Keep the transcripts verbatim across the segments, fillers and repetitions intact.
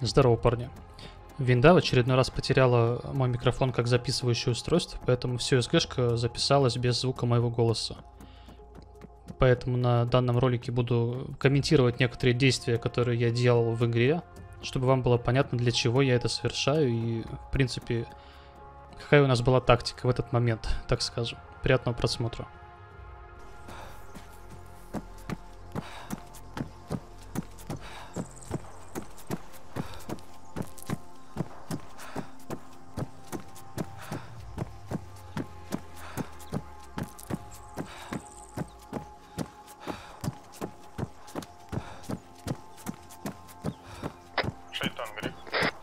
Здорово, парни. Винда в очередной раз потеряла мой микрофон как записывающее устройство, поэтому все эс джи-шка записалась без звука моего голоса. Поэтому на данном ролике буду комментировать некоторые действия, которые я делал в игре, чтобы вам было понятно, для чего я это совершаю и, в принципе, какая у нас была тактика в этот момент, так скажем. Приятного просмотра. Шайтан, Грек.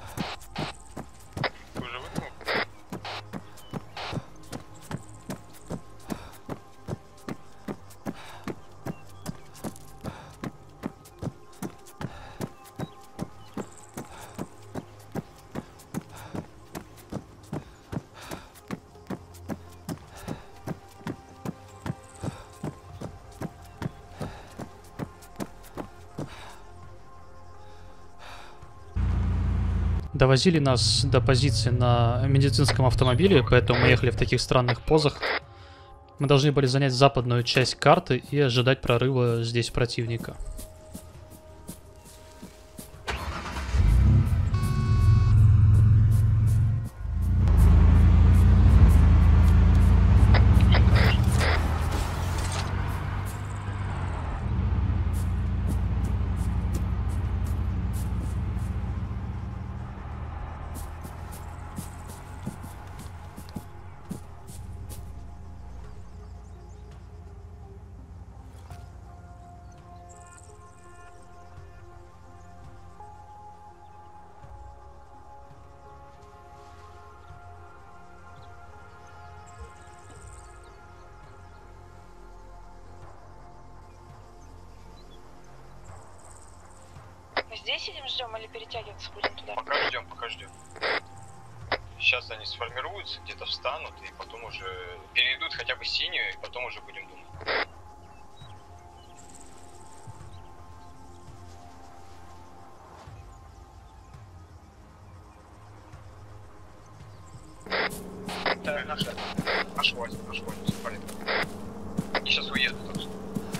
Вы уже выкинул? Довозили нас до позиции на медицинском автомобиле, поэтому мы ехали в таких странных позах. Мы должны были занять западную часть карты и ожидать прорыва здесь противника. Мы здесь сидим, ждем или перетягиваться будем туда? Пока ждем, пока ждем. Сейчас они сформируются, где-то встанут, и потом уже перейдут хотя бы синюю, и потом уже будем думать. Да, наш, наш хватит, наш хватит, все в порядке. И сейчас уедут отсюда.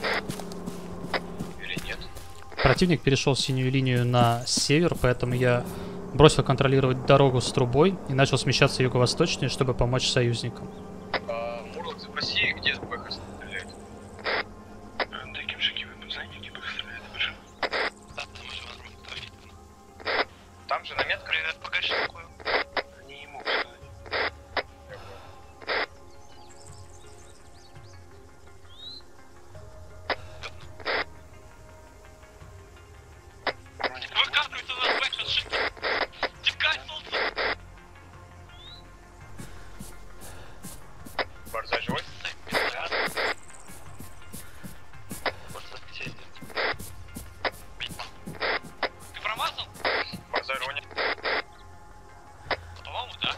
Или нет? Противник перешел синюю линию на север, поэтому я бросил контролировать дорогу с трубой и начал смещаться юго-восточнее, чтобы помочь союзникам. А, Мурлок, запроси, где БХ стреляет. Да, Кимшики, вы знаете, где БХ стреляет? Вы же... Да, там же возможно говорить. Там же наметка лежит, пока что такое. Не могу сказать. Выкатывается на бэкшот, шики! Текай, солнце! Борзай живой? Ты промазал? Борзай Роня. По-моему, да.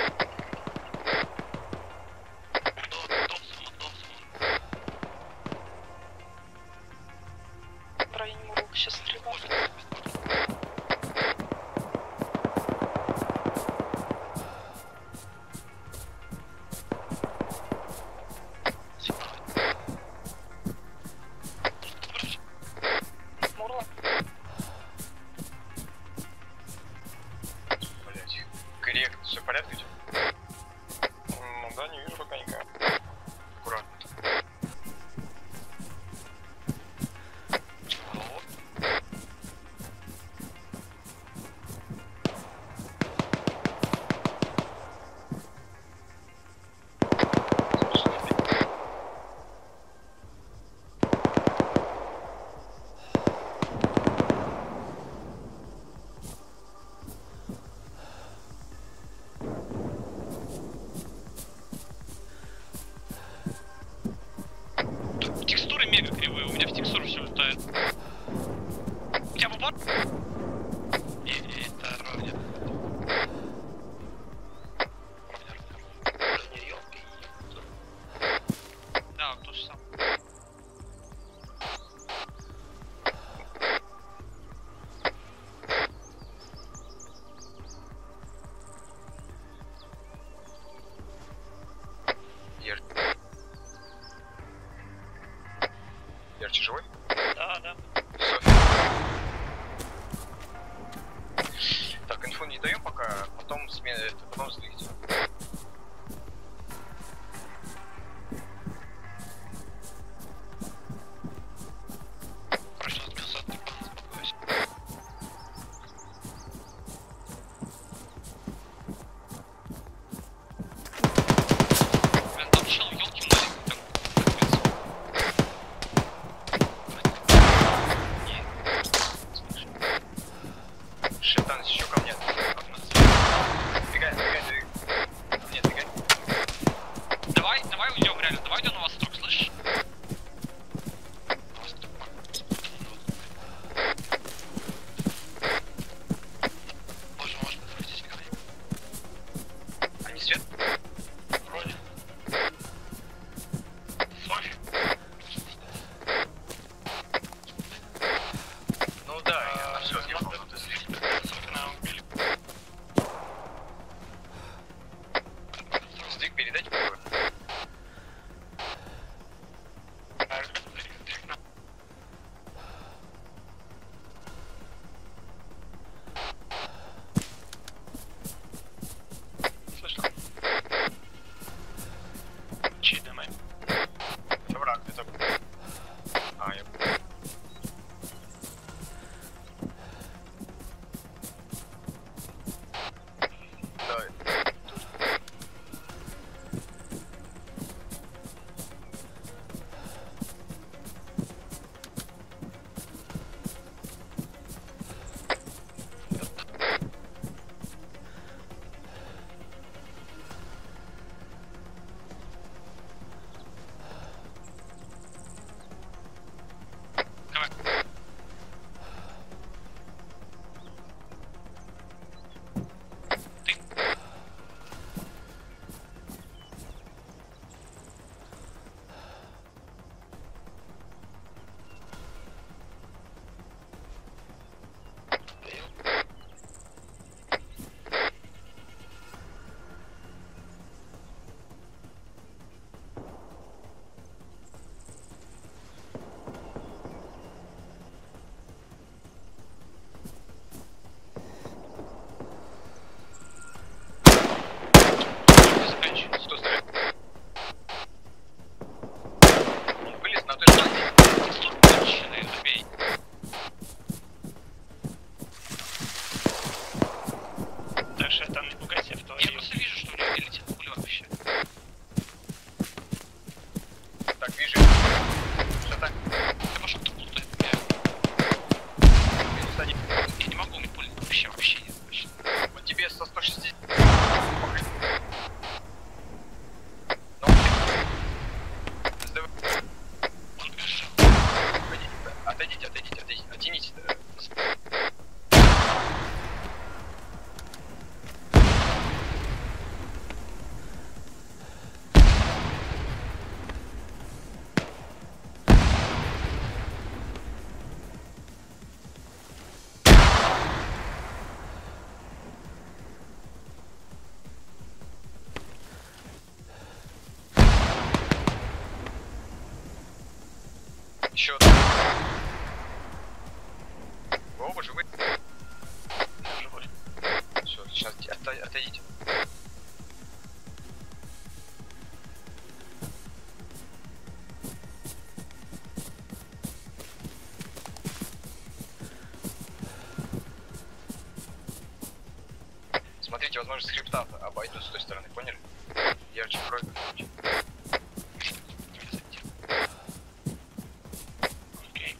В районе Мурука сейчас стрельба. Мурлок. Блять. Грек, все в порядке? Ну да, не вижу пока никого. Аккуратно. Текстуры мега кривые, у меня в текстуру все летает. У тебя в упор? Не, не, это ровня. Да, то же самое. Ярче живой? Да, да. Софья. Так, инфу не даем пока, потом смена, это, потом сдвигайте. Хорошо, сбился, успокойся. Блин, там чел, ёлки маленький, там. Не, слышь. Шептан, еще ко мне. Бегай, бегай, бегай. Нет, бегай. Давай, давай уйдем, реально, давай уйдем на восток, слышишь? Восток. Боже, может быть, здесь говорим. А не свет? Вроде. Софья. Ну да, я на все съехал. Софья убили. Сдвиг передать какой? Слышно? Чей домой? Это враг, это... А, я... Давай. Давай. Ты. Заканчивай. Сто стрелять. Он вылез на той стороне. Текстур конченый, убей. Дальше там не пугайся в твою. Я просто вижу, что у него не летит пуля вообще. Так, вижу. Что так? Ты пошел, кто плутает. Минус один. Я не могу, мне пули вообще, вообще нет. Вообще. Вот тебе со сто шестьдесят. Ну, сдавай. Он бежал. Отойдите, отойдите, отойдите, оттяните. Еще один. Вы оба живы? Живой. Все, сейчас отойдите. Смотрите, возможно, скрипта обойдут с той стороны, поняли? Ярче кровь. Окей.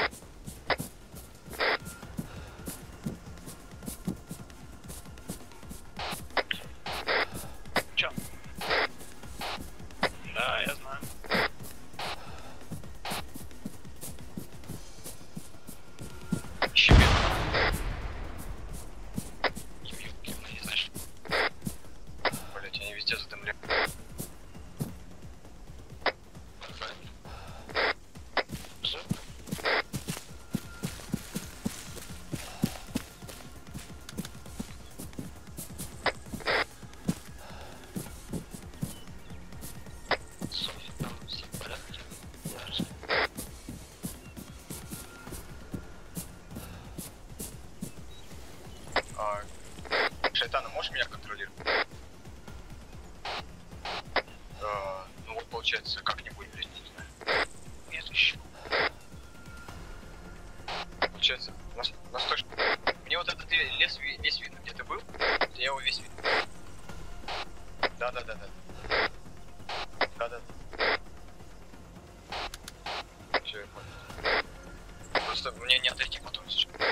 Чё? Да, я знаю. Щебет. Ёлки, ну не знаешь. Блять, они везде задымляют. получается, на, на сто... Мне вот этот лес ви- весь видно, где ты был, я его весь видно. Да-да-да-да. Да-да. Все, я понял. Просто мне не отойти потом.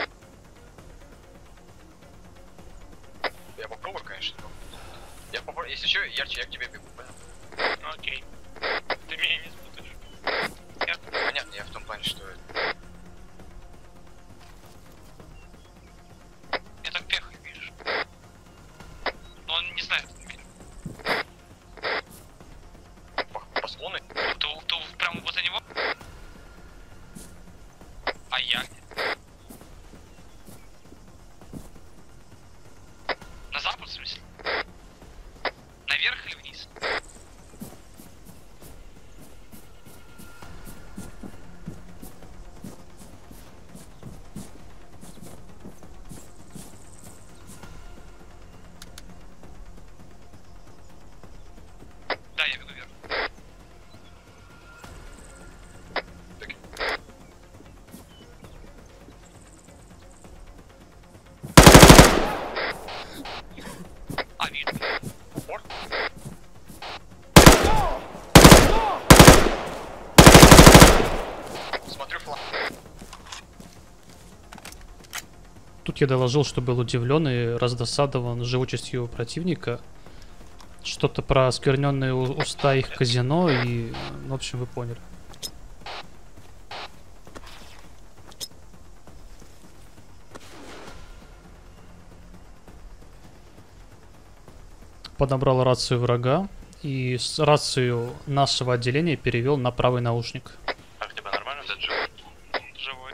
Я попробую, конечно, но... Я попробую, если что, ярче я к тебе бегу, понял? Ну окей. Ты меня не спутаешь. Я... Понятно, я в том плане, что... Я так пехой вижу. Но он не знает. По, по склону? Ты, ты прямо возле него? А я? На запад, в смысле? Наверх или вниз? Да, я бегу вверх. А, вижу. Упор? Смотрю флаг. Тут я доложил, что был удивлен и раздосадован живучестью противника. Что-то про оскверненные у- уста их казино и... В общем, вы поняли. Подобрал рацию врага и с рацию нашего отделения перевел на правый наушник. Ах, тебя нормально? Да, живой. Живой.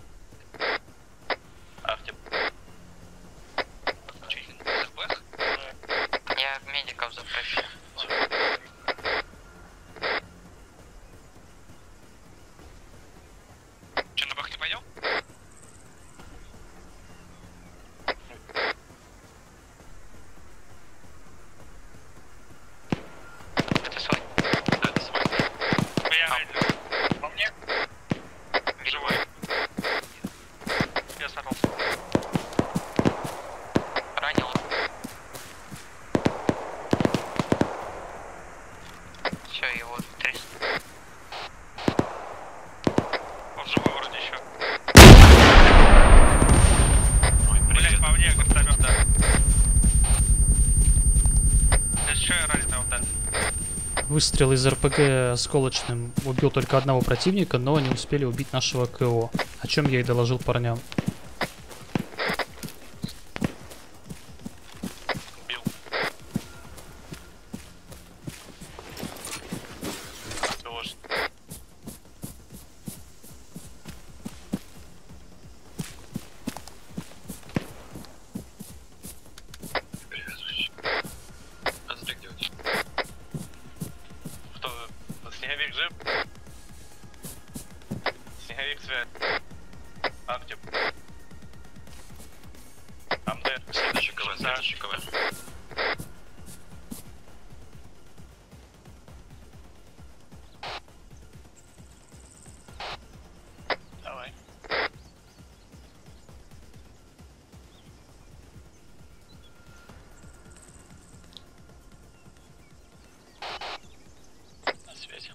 Ах, тебя... Че, ЗПХ? Я медиков запрошу. Че, на бах не пойдем? Это свой. Это свой. Я По мне? живой. Я сорвался. Ранил. Все, его тряс. Он живой вроде еще. Ой, Блять, привет. по мне гранатомет, да. Если что, я раненый, да. Выстрел из РПГ осколочным убил только одного противника, но не успели убить нашего КО, о чем я и доложил парням. Убил. Доложь. Привязываюсь. А смотри, где у тебя? Что? Снеговик жив? Снеговик связь. Актив. Амдер. Следующий КВ, следующий КВ. Давай. На связи.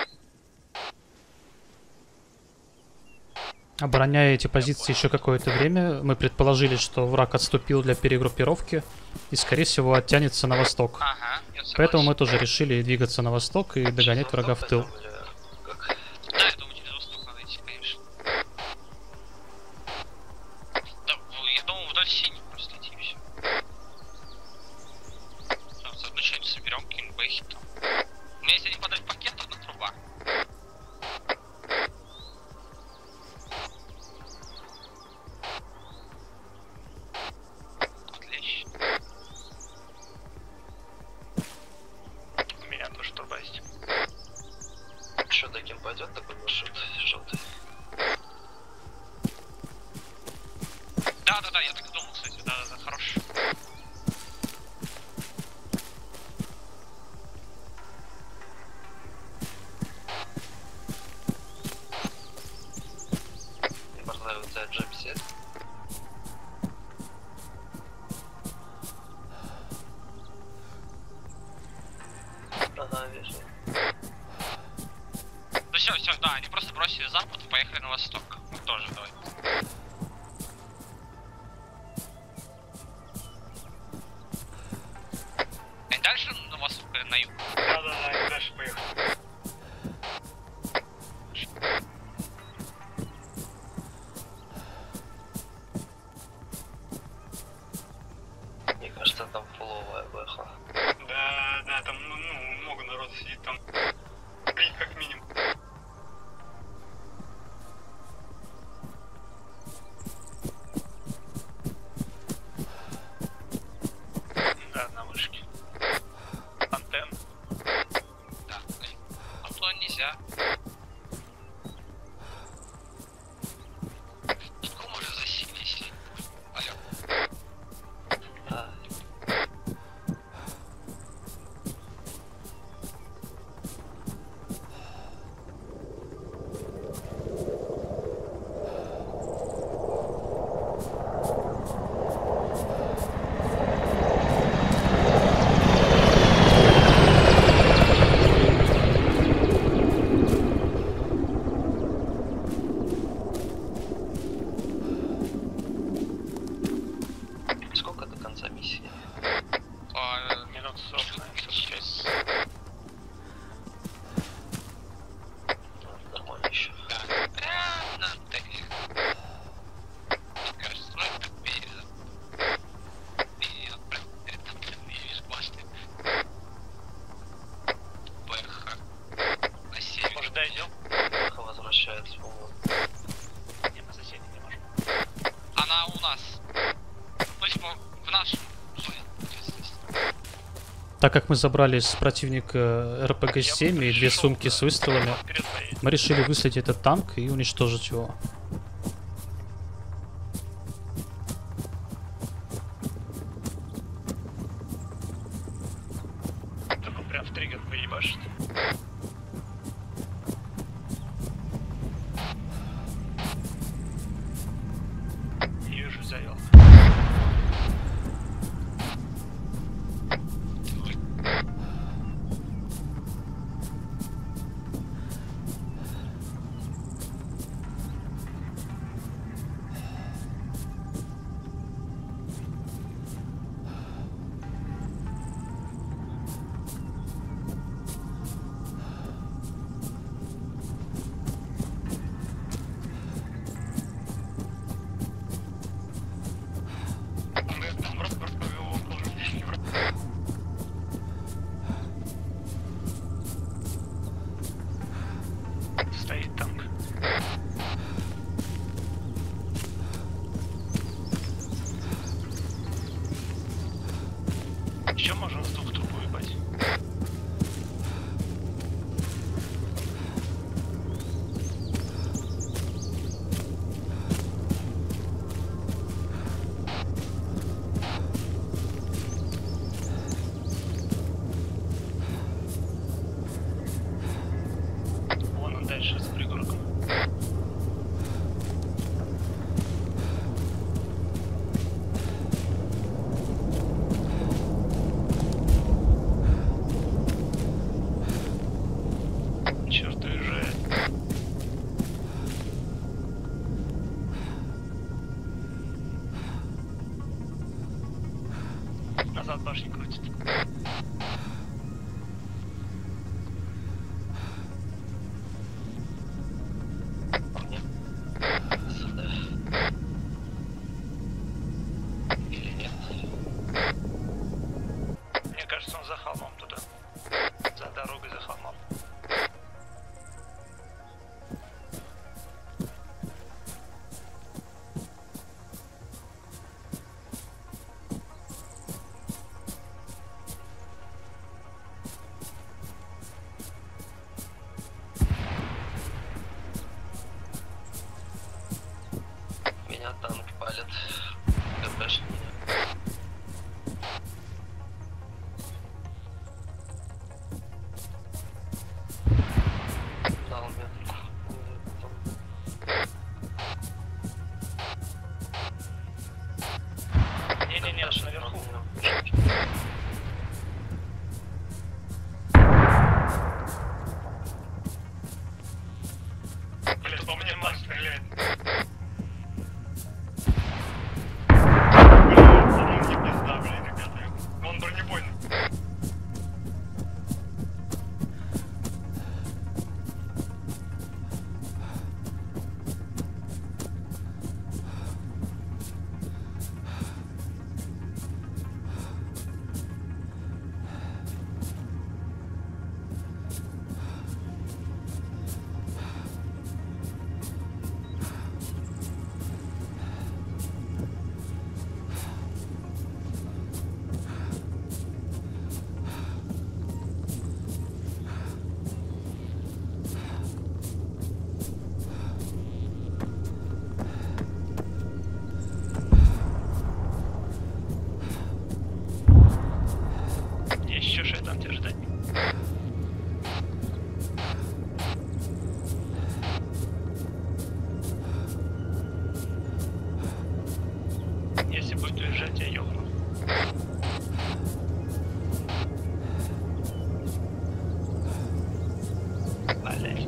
Обороняя эти позиции еще какое-то время, мы предположили, что враг отступил для перегруппировки и, скорее всего, оттянется на восток. Ага, я согласен. Поэтому мы тоже решили двигаться на восток и догонять врага в тыл. Да, я думаю, через восток надо идти, конечно. Да, в- я думаю, вдоль синих просто идти и все. Сейчас одну что-нибудь соберем, какие-нибудь бэхи там. У меня есть один подать пакет, одна труба. Отлично. У меня тоже труба есть. Что, таким пойдет такой маршрут желтый? Да-да-да, я так и думал, кстати. Ой, у тебя джип сидит. Ага, вижу. Ну все, все, да, они просто бросили запад и поехали на восток. Ну тоже, давай. И дальше на восток или на юг? Да-да-да, они дальше поехали. Мне кажется, там фуловая выехала. Да, да, там ну, ну, много народу сидит, там три как минимум. Да, на вышке. Антенн. Да. А то нельзя. Сколько мы уже засились? Алло. Да. Сколько до конца миссии? А, Минут сорок, наверное, сорок пять. Ну, нормально еще. да. Э, на, так. Кажется, вроде как перед. Перед, перед, перед, классный. БХ. На север. Может, дойдем? Эхо возвращается, по-моему. Не, мы соседи не можем. Она у нас. Ну, типа, в нашем зоне ответственности. Так как мы забрали с противника эр пэ гэ семь и две сумки с выстрелами, Вперед поедем. мы решили выслать этот танк и уничтожить его. Только прям в триггер поебашит. Не вижу, завел. Там просто повело около лишнего. Стоит танк. Еще можно с двух труб уебать. Вон он дальше с пригорком. Черт, уезжает. Назад башни крутит. Мне? Сюда. Или нет? Мне кажется, он за холмом туда. За дорогой за холмом. тебя ёбну. Блядь.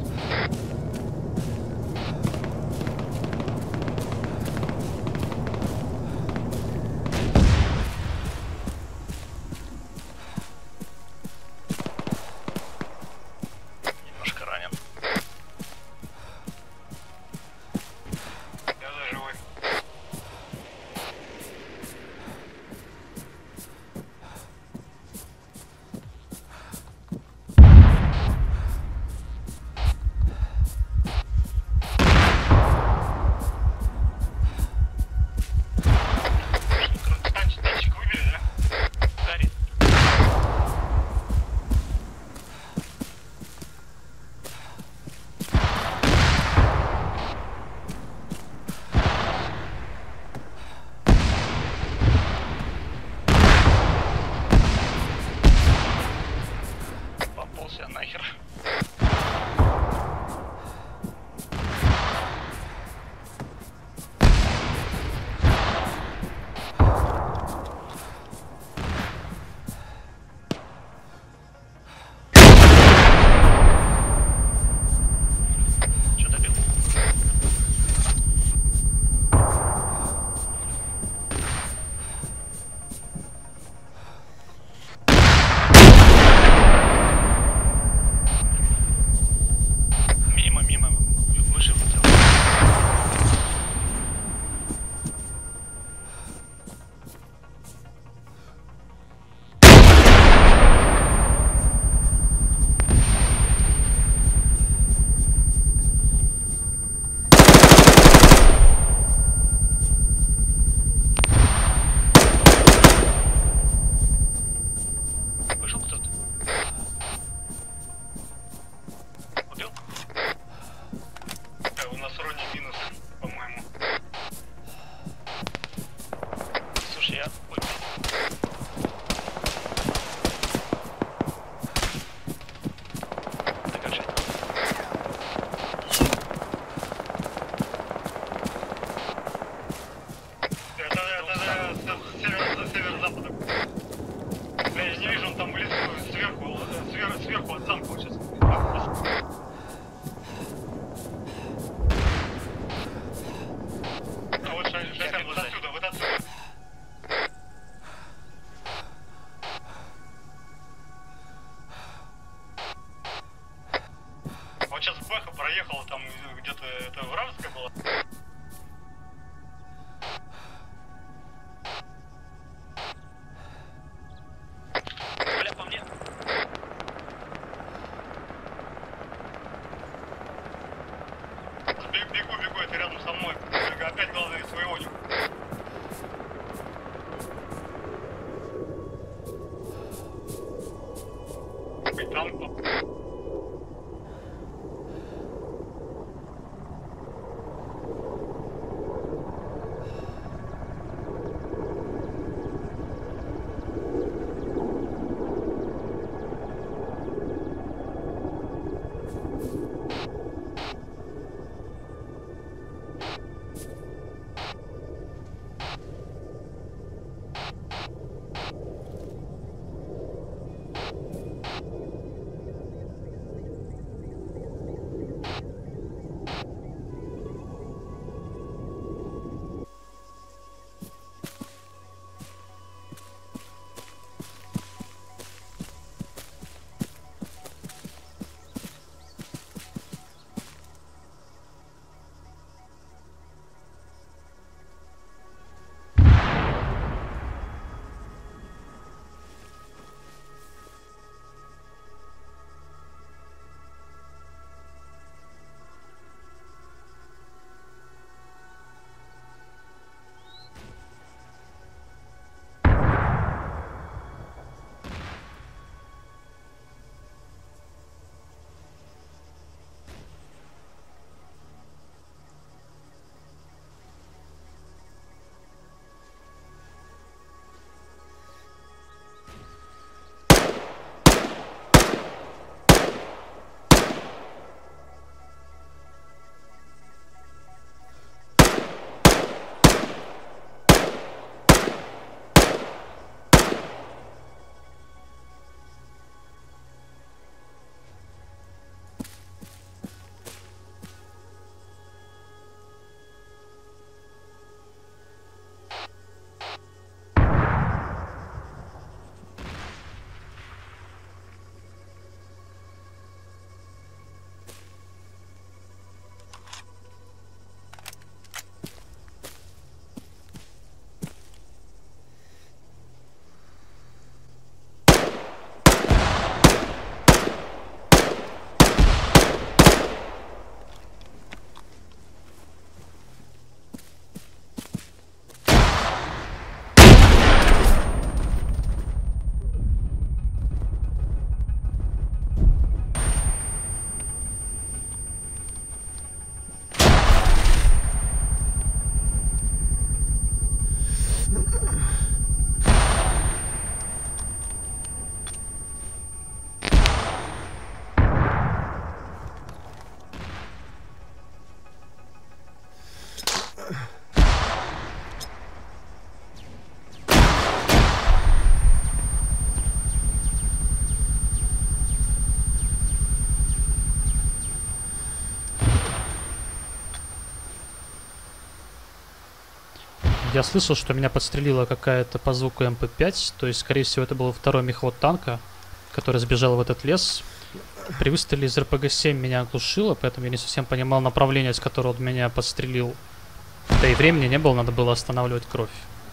Немножко ранен. Я за живой. Танчик, танчик выбери, да? Горит. Пополз я нахер. Что добил? Мимо, мимо, выше хотел. Вышел кто-то? Убил? Э, у нас вроде минус, по-моему. Слушай, я... Ой. Да как же это? Это, это, это, с север- с северо-запада. Бля, я не вижу, он там в лесу сверху, э, сверху, сверху от замка вот сейчас. Я слышал, что меня подстрелила какая-то по звуку эм пэ пять, то есть, скорее всего, это был второй мехвод танка, который сбежал в этот лес. При выстреле из эр пэ гэ семь меня оглушило, поэтому я не совсем понимал направление, с которого он меня подстрелил. Да и времени не было, надо было останавливать кровь.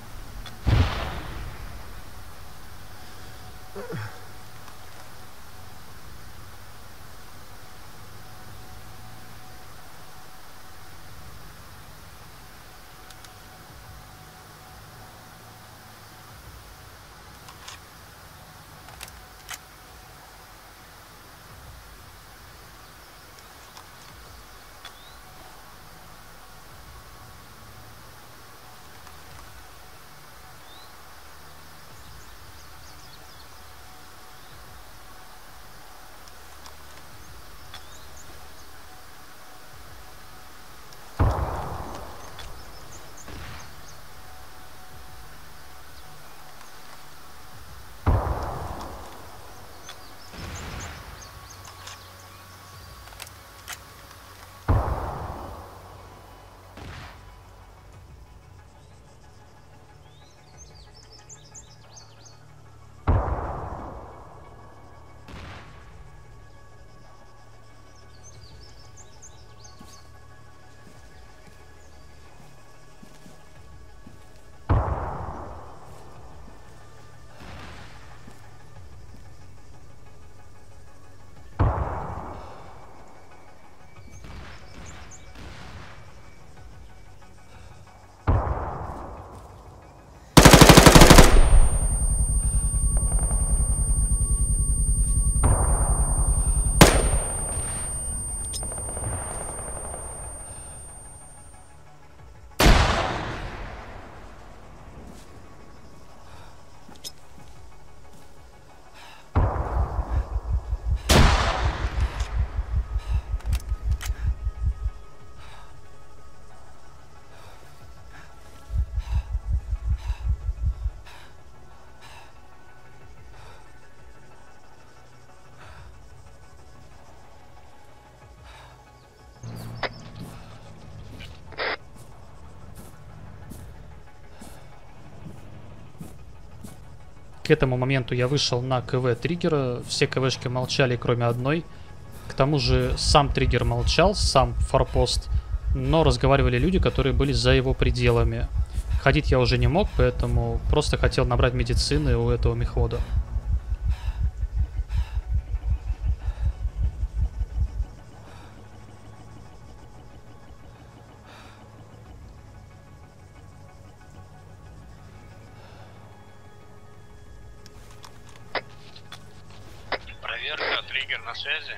К этому моменту я вышел на КВ триггера, все КВшки молчали, кроме одной. К тому же сам триггер молчал, сам форпост, но разговаривали люди, которые были за его пределами. Ходить я уже не мог, поэтому просто хотел набрать медицины у этого мехвода. Проверка, триггер на связи.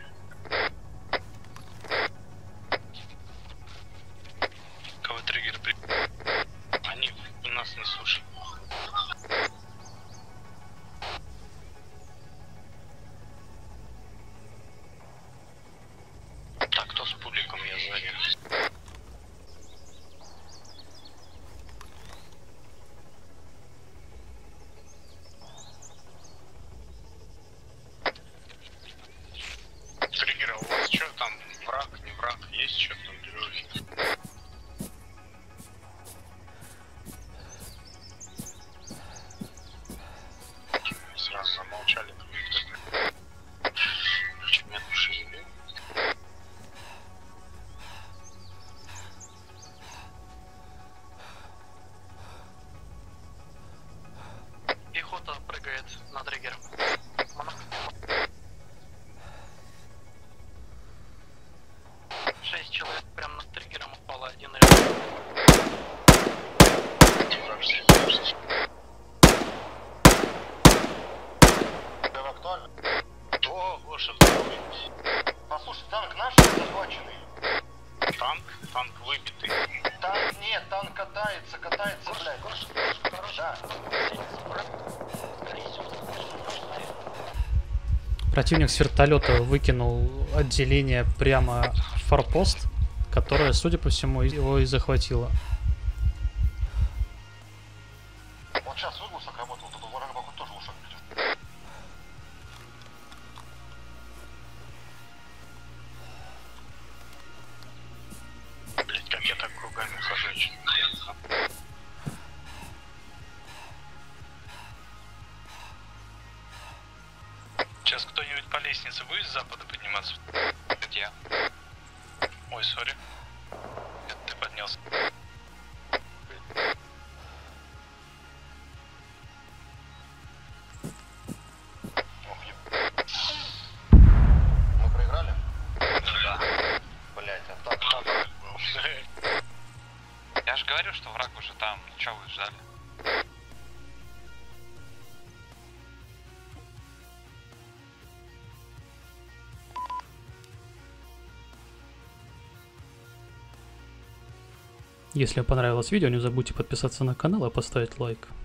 Кого триггер при... Они нас не слушают. Так, кто с публиком, я сзади. Триггер, у вас что там, враг, не враг, есть что там дежурить? Сразу замолчали. Меня душили. Пехота прыгает на триггер. Шесть человек прям над триггером упало, один рядом. Это актуально? О, Гоша, здоровый. Послушай, танк наш захваченный. Танк? Танк выбитый. Танк нет, танк катается, катается, блядь. Гоша, Гоша, да. Противник с вертолета выкинул отделение прямо в форпост, которое, судя по всему, его и захватило. Вот сейчас выгрузок работал, тут у врага походу тоже ушак идет. Блять, как я так кругами хожу. Сейчас кто-нибудь по лестнице будет с запада подниматься? Где? Ой, сори. Это ты поднялся. Ох, еб... Мы проиграли? Да. Блять, а так, так. Я же говорю, что враг уже там. Ну чё вы ждали? Если вам понравилось видео, не забудьте подписаться на канал и поставить лайк.